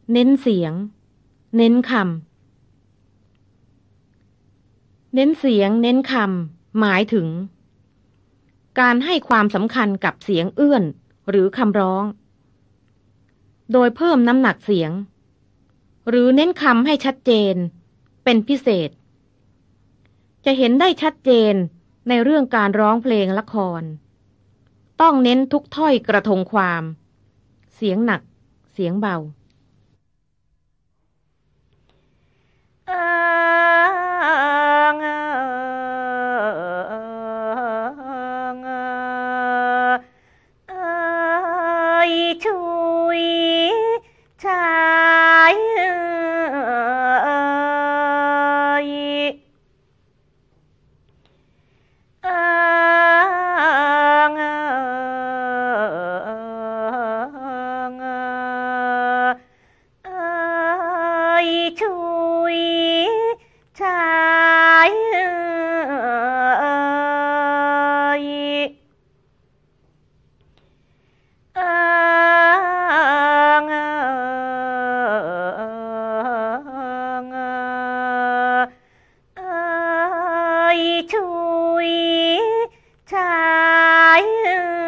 เน้นเสียงเน้นคำเน้นเสียงเน้นคำหมายถึงการให้ความสำคัญกับเสียงเอื้อนหรือคำร้องโดยเพิ่มน้ำหนักเสียงหรือเน้นคำให้ชัดเจนเป็นพิเศษจะเห็นได้ชัดเจนในเรื่องการร้องเพลงละครต้องเน้นทุกถ้อยกระทงความเสียงหนักเสียงเบาชุยชายชุยชายชุยชาย